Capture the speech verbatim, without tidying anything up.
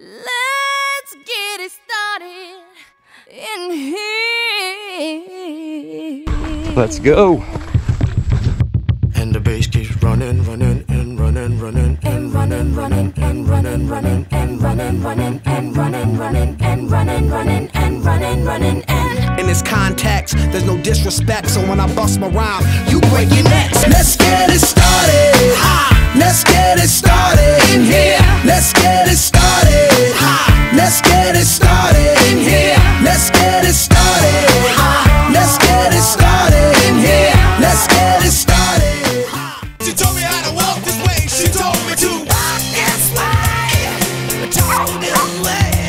Let's get it started in here. Let's go. And the bass keeps running, running, and running, running, and running, running, and running, running, and running, running, and running, running, and running, running, and running, running, and in this context, there's no disrespect, so when I bust my rhyme, you break your necks. Let's get it started. Ha! Let's get it started in here. Let's get it started. Ha! Let's get it started in here. Let's get it started. Ha! Let's get it started in here. Let's get it started. She told me how to walk this way. She told me to walk this way. I told me the way.